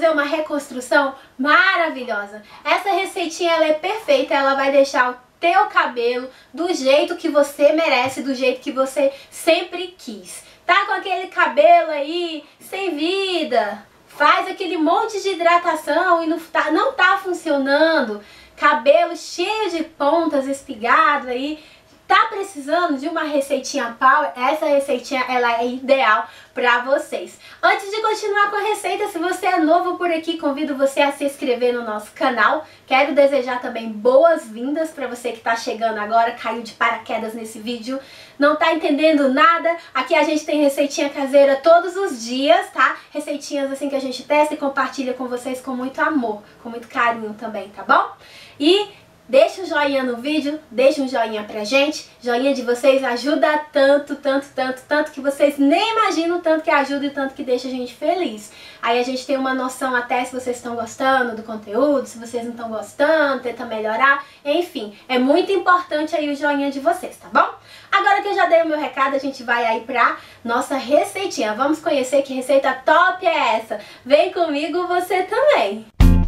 fazer uma reconstrução maravilhosa. Essa receitinha ela é perfeita, ela vai deixar o teu cabelo do jeito que você merece, do jeito que você sempre quis. Tá com aquele cabelo aí sem vida, faz aquele monte de hidratação e não tá funcionando, cabelo cheio de pontas, espigado aí, tá precisando de uma receitinha power? Essa receitinha ela é ideal para vocês. Antes de continuar com a receita, se você é novo por aqui, convido você a se inscrever no nosso canal. Quero desejar também boas-vindas para você que está chegando agora, caiu de paraquedas nesse vídeo, não tá entendendo nada. Aqui a gente tem receitinha caseira todos os dias, tá? Receitinhas assim que a gente testa e compartilha com vocês com muito amor, com muito carinho também, tá bom? E deixa um joinha no vídeo, deixa um joinha pra gente. Joinha de vocês ajuda tanto, tanto, tanto, tanto que vocês nem imaginam o tanto que ajuda e o tanto que deixa a gente feliz. Aí a gente tem uma noção até se vocês estão gostando do conteúdo, se vocês não estão gostando, tenta melhorar. Enfim, é muito importante aí o joinha de vocês, tá bom? Agora que eu já dei o meu recado, a gente vai aí pra nossa receitinha. Vamos conhecer que receita top é essa. Vem comigo você também!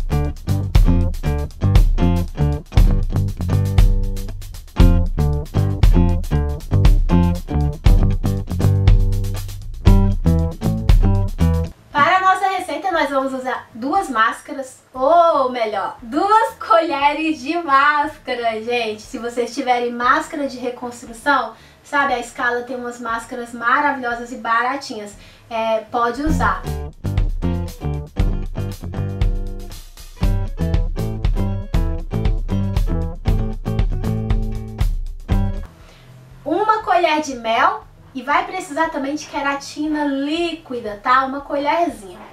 Nós vamos usar duas máscaras, ou melhor, 2 colheres de máscara, gente. Se vocês tiverem máscara de reconstrução, sabe, a Scala tem umas máscaras maravilhosas e baratinhas, pode usar. Uma colher de mel e vai precisar também de queratina líquida, tá? Uma colherzinha.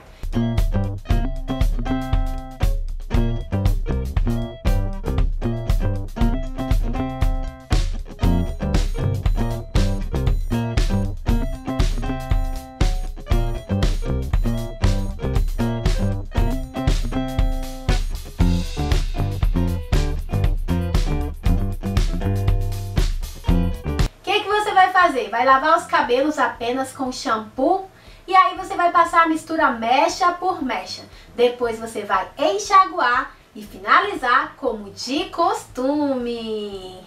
Vai lavar os cabelos apenas com shampoo e aí você vai passar a mistura mecha por mecha. Depois você vai enxaguar e finalizar como de costume.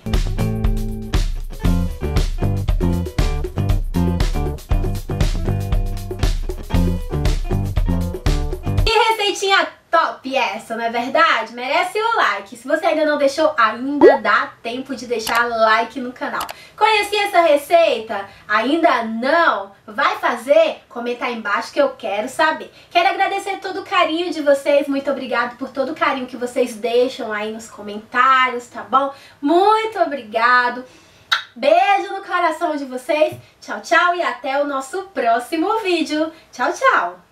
Que receitinha top essa, não é verdade? Merece o like. Se você ainda não deixou, ainda dá tempo de deixar like no canal. Conheci essa receita? Ainda não? Vai fazer? Comenta aí embaixo que eu quero saber. Quero agradecer todo o carinho de vocês. Muito obrigado por todo o carinho que vocês deixam aí nos comentários, tá bom? Muito obrigado. Beijo no coração de vocês. Tchau, tchau e até o nosso próximo vídeo. Tchau, tchau.